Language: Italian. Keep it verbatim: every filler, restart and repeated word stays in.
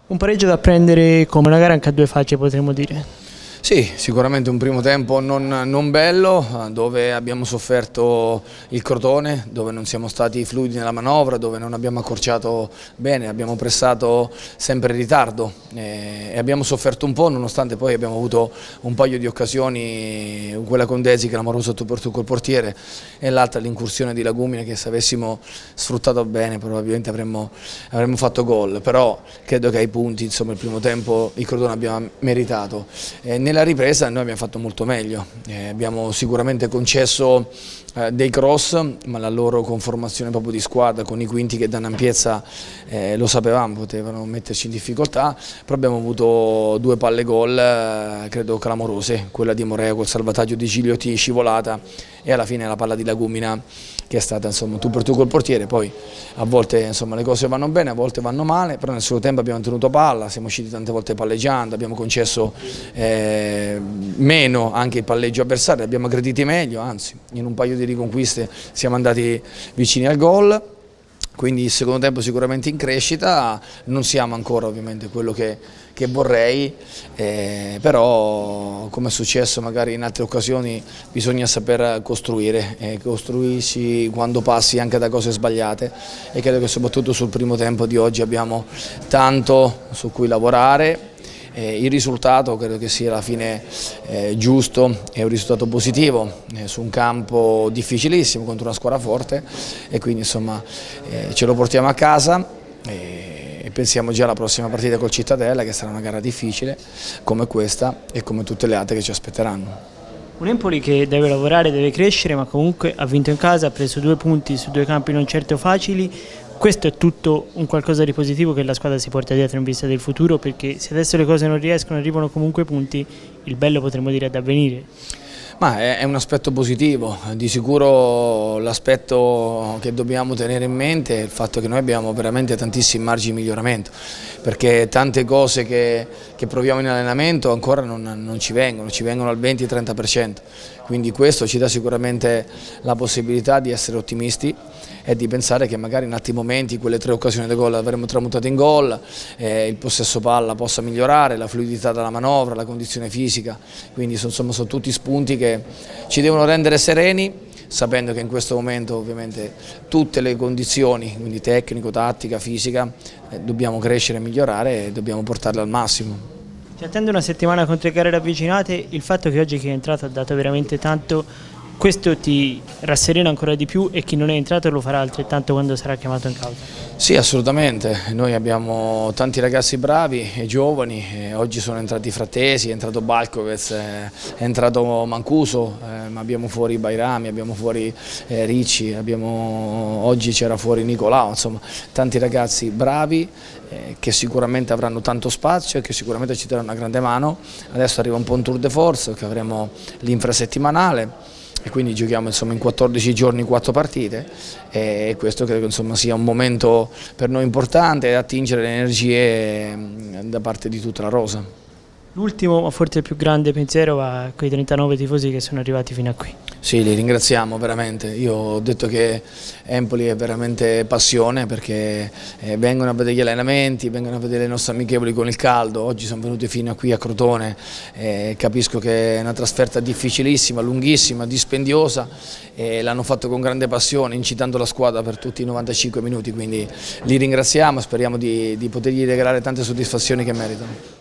Un pareggio da prendere come una gara anche a due facce, potremmo dire. Sì, sicuramente un primo tempo non, non bello, dove abbiamo sofferto il Crotone, dove non siamo stati fluidi nella manovra, dove non abbiamo accorciato bene, abbiamo pressato sempre in ritardo e, e abbiamo sofferto un po', nonostante poi abbiamo avuto un paio di occasioni, quella con Desi che l'amoroso sotto col portiere e l'altra l'incursione di Lagumina che se avessimo sfruttato bene probabilmente avremmo, avremmo fatto gol, però credo che ai punti insomma, il primo tempo il Crotone abbiamo meritato. E nella ripresa noi abbiamo fatto molto meglio, eh, abbiamo sicuramente concesso eh, dei cross, ma la loro conformazione proprio di squadra con i quinti che danno ampiezza eh, lo sapevamo, potevano metterci in difficoltà, però abbiamo avuto due palle gol eh, credo clamorose, quella di Morea col salvataggio di Gigliotti scivolata e alla fine la palla di Lagumina che è stata insomma tu per tu col portiere, poi a volte insomma, le cose vanno bene, a volte vanno male, però nel suo tempo abbiamo tenuto palla, siamo usciti tante volte palleggiando, abbiamo concesso eh, meno anche il palleggio avversario, abbiamo aggrediti meglio, anzi in un paio di riconquiste siamo andati vicini al gol. Quindi il secondo tempo sicuramente in crescita, non siamo ancora ovviamente quello che, che vorrei, eh, però come è successo magari in altre occasioni bisogna saper costruire, eh, costruirsi quando passi anche da cose sbagliate e credo che soprattutto sul primo tempo di oggi abbiamo tanto su cui lavorare. Eh, il risultato credo che sia alla fine eh, giusto, è un risultato positivo eh, su un campo difficilissimo contro una squadra forte e quindi insomma eh, ce lo portiamo a casa e, e pensiamo già alla prossima partita col Cittadella che sarà una gara difficile come questa e come tutte le altre che ci aspetteranno. Un Empoli che deve lavorare, deve crescere, ma comunque ha vinto in casa, ha preso due punti su due campi non certo facili. Questo è tutto un qualcosa di positivo che la squadra si porta dietro in vista del futuro, perché se adesso le cose non riescono, arrivano comunque punti, il bello potremmo dire è da avvenire. Ma è un aspetto positivo, di sicuro l'aspetto che dobbiamo tenere in mente è il fatto che noi abbiamo veramente tantissimi margini di miglioramento, perché tante cose che, che proviamo in allenamento ancora non, non ci vengono, ci vengono al venti trenta per cento, quindi questo ci dà sicuramente la possibilità di essere ottimisti e di pensare che magari in altri momenti quelle tre occasioni di gol avremmo tramutato in gol, eh, il possesso palla possa migliorare, la fluidità della manovra, la condizione fisica, quindi insomma sono tutti spunti che ci devono rendere sereni, sapendo che in questo momento ovviamente tutte le condizioni, quindi tecnico, tattica, fisica, eh, dobbiamo crescere e migliorare e dobbiamo portarle al massimo. Ti attende una settimana con tre gare ravvicinate, il fatto che oggi chi è entrato ha dato veramente tanto, questo ti rasserena ancora di più e chi non è entrato lo farà altrettanto quando sarà chiamato in causa? Sì, assolutamente, noi abbiamo tanti ragazzi bravi e giovani, e oggi sono entrati Frattesi, è entrato Balkovec, è entrato Mancuso, eh, ma abbiamo fuori Bairami, abbiamo fuori eh, Ricci, abbiamo, oggi c'era fuori Nicolao, insomma tanti ragazzi bravi eh, che sicuramente avranno tanto spazio e che sicuramente ci daranno una grande mano. Adesso arriva un po' un tour de force che avremo l'infrasettimanale e quindi giochiamo insomma, in quattordici giorni quattro partite e questo credo che insomma, sia un momento per noi importante attingere le energie da parte di tutta la rosa. L'ultimo, ma forse il più grande pensiero va a quei trentanove tifosi che sono arrivati fino a qui. Sì, li ringraziamo veramente. Io ho detto che Empoli è veramente passione perché eh, vengono a vedere gli allenamenti, vengono a vedere le nostre amichevoli con il caldo. Oggi sono venuti fino a qui a Crotone, eh, capisco che è una trasferta difficilissima, lunghissima, dispendiosa e l'hanno fatto con grande passione, incitando la squadra per tutti i novantacinque minuti. Quindi li ringraziamo e speriamo di, di potergli regalare tante soddisfazioni che meritano.